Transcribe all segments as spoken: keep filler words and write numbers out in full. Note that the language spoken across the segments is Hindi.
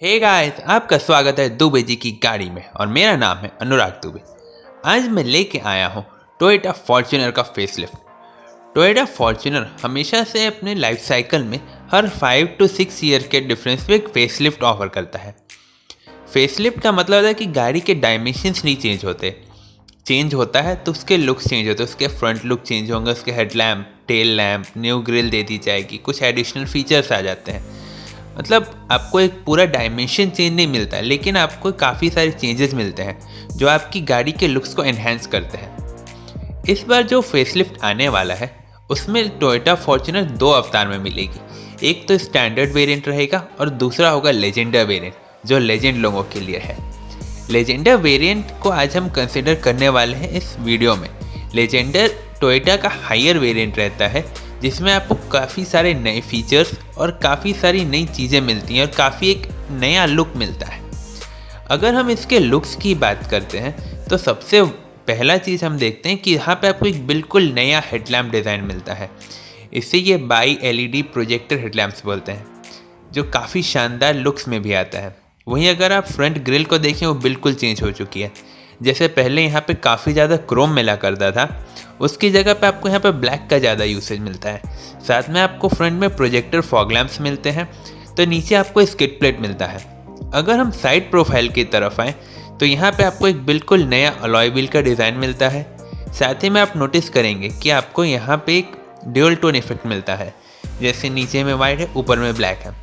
हे गाइस, आपका स्वागत है दुबे जी की गाड़ी में और मेरा नाम है अनुराग दुबे। आज मैं लेके आया हूँ टोयोटा फॉर्च्यूनर का फेसलिफ्ट। टोयोटा फॉर्च्यूनर हमेशा से अपने लाइफ साइकिल में हर फाइव टू सिक्स ईयर के डिफरेंस में एक फेसलिफ्ट ऑफर करता है। फेसलिफ्ट का मतलब है कि गाड़ी के डायमेंशंस नहीं चेंज होते, चेंज होता है तो उसके लुक्स चेंज होते हैं। उसके फ्रंट लुक चेंज होंगे, उसके headlamp, tail lamp, new grille दे दी जाएगी, कुछ एडिशनल फीचर्स आ जाते हैं। मतलब आपको एक पूरा डायमेंशन चेंज नहीं मिलता है, लेकिन आपको काफ़ी सारे चेंजेस मिलते हैं जो आपकी गाड़ी के लुक्स को एनहेंस करते हैं। इस बार जो फेसलिफ्ट आने वाला है उसमें टोयोटा फॉर्च्यूनर दो अवतार में मिलेगी। एक तो स्टैंडर्ड वेरिएंट रहेगा और दूसरा होगा लेजेंडर वेरिएंट, जो लेजेंड लोगों के लिए है। लेजेंडर वेरिएंट को आज हम कंसिडर करने वाले हैं इस वीडियो में। लेजेंडर टोयोटा का हायर वेरिएंट रहता है जिसमें आपको काफ़ी सारे नए फीचर्स और काफ़ी सारी नई चीज़ें मिलती हैं और काफ़ी एक नया लुक मिलता है। अगर हम इसके लुक्स की बात करते हैं तो सबसे पहला चीज़ हम देखते हैं कि यहाँ पे आपको एक बिल्कुल नया हेडलैम्प डिज़ाइन मिलता है। इसे ये बाई एलईडी प्रोजेक्टर हेडलैम्प्स बोलते हैं, जो काफ़ी शानदार लुक्स में भी आता है। वहीं अगर आप फ्रंट ग्रिल को देखें, वो बिल्कुल चेंज हो चुकी है। जैसे पहले यहाँ पे काफ़ी ज़्यादा क्रोम मिला करता था, उसकी जगह पे आपको यहाँ पे ब्लैक का ज़्यादा यूसेज मिलता है। साथ में आपको फ्रंट में प्रोजेक्टर फॉग लैंप्स मिलते हैं, तो नीचे आपको स्किड प्लेट मिलता है। अगर हम साइड प्रोफाइल की तरफ आएँ तो यहाँ पे आपको एक बिल्कुल नया अलॉय व्हील का डिज़ाइन मिलता है। साथ ही में आप नोटिस करेंगे कि आपको यहाँ पे एक ड्यूल टोन इफेक्ट मिलता है, जैसे नीचे में वाइट है, ऊपर में ब्लैक है।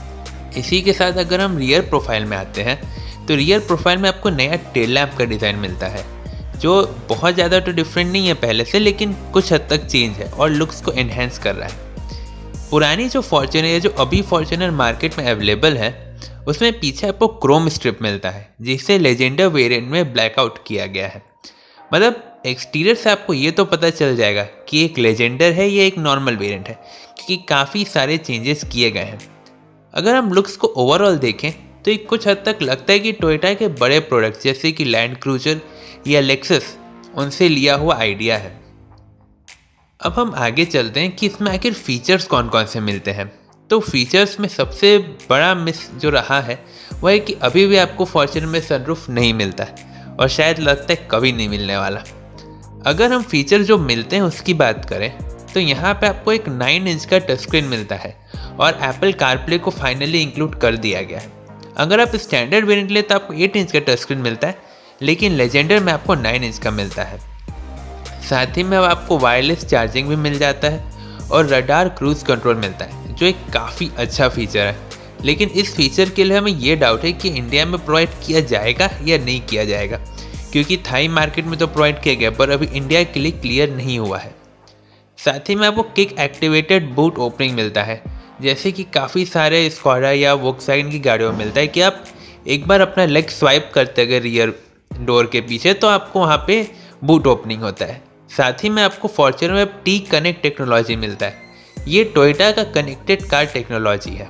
इसी के साथ अगर हम रियर प्रोफाइल में आते हैं तो रियर प्रोफाइल में आपको नया टेल लैम्प का डिज़ाइन मिलता है, जो बहुत ज़्यादा तो डिफरेंट नहीं है पहले से, लेकिन कुछ हद तक चेंज है और लुक्स को एनहेंस कर रहा है। पुरानी जो फॉर्च्यूनर है, जो अभी फॉर्च्यूनर मार्केट में अवेलेबल है, उसमें पीछे आपको क्रोम स्ट्रिप मिलता है, जिसे लेजेंडर वेरिएंट में ब्लैकआउट किया गया है। मतलब एक्सटीरियर से आपको ये तो पता चल जाएगा कि एक लेजेंडर है या एक नॉर्मल वेरिएंट है, क्योंकि काफ़ी सारे चेंजेस किए गए हैं। अगर हम लुक्स को ओवरऑल देखें तो ये कुछ हद तक लगता है कि टोयोटा के बड़े प्रोडक्ट्स जैसे कि लैंड क्रूजर या लेक्सस, उनसे लिया हुआ आइडिया है। अब हम आगे चलते हैं कि इसमें आखिर फीचर्स कौन कौन से मिलते हैं। तो फीचर्स में सबसे बड़ा मिस जो रहा है वह है कि अभी भी आपको फॉर्च्यूनर में सनरूफ नहीं मिलता है और शायद लगता है कभी नहीं मिलने वाला। अगर हम फीचर जो मिलते हैं उसकी बात करें तो यहाँ पे आपको एक नाइन इंच का टच स्क्रीन मिलता है और एप्पल कारप्ले को फाइनली इंक्लूड कर दिया गया है। अगर आप स्टैंडर्ड वेरिएंट ले तो आपको एट इंच का टच स्क्रीन मिलता है, लेकिन लेजेंडर में आपको नाइन इंच का मिलता है। साथ ही में अब आपको वायरलेस चार्जिंग भी मिल जाता है और रडार क्रूज कंट्रोल मिलता है, जो एक काफ़ी अच्छा फीचर है। लेकिन इस फीचर के लिए हमें ये डाउट है कि इंडिया में प्रोवाइड किया जाएगा या नहीं किया जाएगा, क्योंकि थाई मार्केट में तो प्रोवाइड किया गया पर अभी इंडिया के लिए क्लियर नहीं हुआ है। साथ ही में आपको किक एक्टिवेटेड बूट ओपनिंग मिलता है, जैसे कि काफ़ी सारे स्कॉडा या वोक्सवैगन की गाड़ियों में मिलता है कि आप एक बार अपना लेग स्वाइप करते गए रियर डोर के पीछे तो आपको वहाँ पे बूट ओपनिंग होता है। साथ ही में आपको फॉर्च्यूनर में टी कनेक्ट टेक्नोलॉजी मिलता है। ये टोयोटा का कनेक्टेड कार टेक्नोलॉजी है,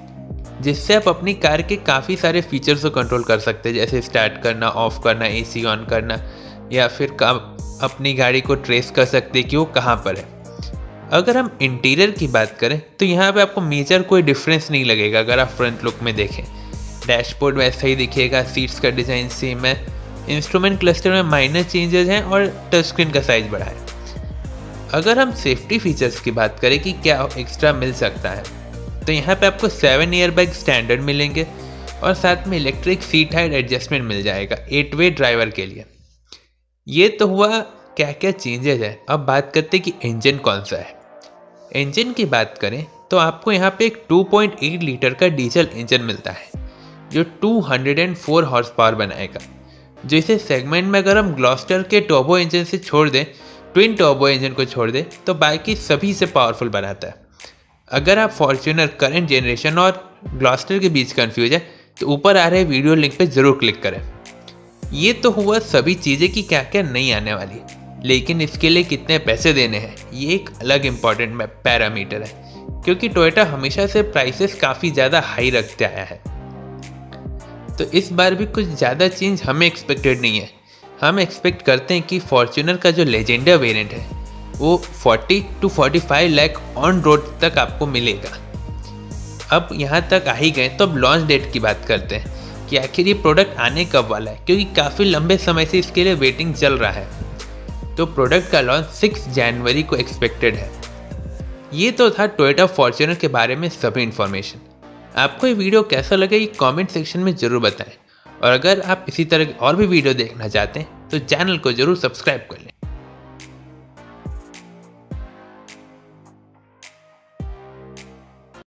जिससे आप अपनी कार के काफ़ी सारे फीचर्स को कंट्रोल कर सकते हैं, जैसे स्टार्ट करना, ऑफ करना, एसी ऑन करना, या फिर अपनी गाड़ी को ट्रेस कर सकते हैं कि वो कहाँ पर है। अगर हम इंटीरियर की बात करें तो यहाँ पे आपको मेजर कोई डिफरेंस नहीं लगेगा। अगर आप फ्रंट लुक में देखें, डैशबोर्ड वैसा ही दिखेगा, सीट्स का डिज़ाइन सेम है, इंस्ट्रूमेंट क्लस्टर में माइनर चेंजेस हैं और टच स्क्रीन का साइज बढ़ा है। अगर हम सेफ्टी फीचर्स की बात करें कि क्या एक्स्ट्रा मिल सकता है, तो यहाँ पे आपको सेवन ईयर बैग स्टैंडर्ड मिलेंगे और साथ में इलेक्ट्रिक सीट हाइट एडजस्टमेंट मिल जाएगा एट वे ड्राइवर के लिए। ये तो हुआ क्या क्या चेंजेस है। अब बात करते हैं कि इंजन कौन सा है। इंजन की बात करें तो आपको यहाँ पे एक टू पॉइंट एट लीटर का डीजल इंजन मिलता है, जो two hundred four horse power बनाएगा। जो इसे सेगमेंट में अगर हम ग्लॉस्टर के टर्बो इंजन से छोड़ दें, ट्विन टर्बो इंजन को छोड़ दें, तो बाकी सभी से पावरफुल बनाता है। अगर आप फॉर्च्यूनर करंट जनरेशन और ग्लॉस्टर के बीच कंफ्यूज है तो ऊपर आ रहे वीडियो लिंक पे ज़रूर क्लिक करें। ये तो हुआ सभी चीज़ें कि क्या क्या नहीं आने वाली, लेकिन इसके लिए कितने पैसे देने हैं ये एक अलग इम्पॉर्टेंट पैरामीटर है, क्योंकि टोयोटा हमेशा से प्राइसेस काफ़ी ज़्यादा हाई रखते आया है। तो इस बार भी कुछ ज़्यादा चेंज हमें एक्सपेक्टेड नहीं है। हम एक्सपेक्ट करते हैं कि फॉर्च्यूनर का जो लेजेंडर वेरिएंट है वो forty to forty five lakh on road तक आपको मिलेगा। अब यहाँ तक आ ही गए तो अब लॉन्च डेट की बात करते हैं कि आखिर ये प्रोडक्ट आने कब वाला है, क्योंकि काफ़ी लंबे समय से इसके लिए वेटिंग चल रहा है। तो प्रोडक्ट का लॉन्च सिक्स जनवरी को एक्सपेक्टेड है। ये तो था टोयोटा फॉर्च्यूनर के बारे में सभी इन्फॉर्मेशन। आपको ये वीडियो कैसा लगा ये कमेंट सेक्शन में ज़रूर बताएं, और अगर आप इसी तरह की और भी वीडियो देखना चाहते हैं तो चैनल को ज़रूर सब्सक्राइब कर लें।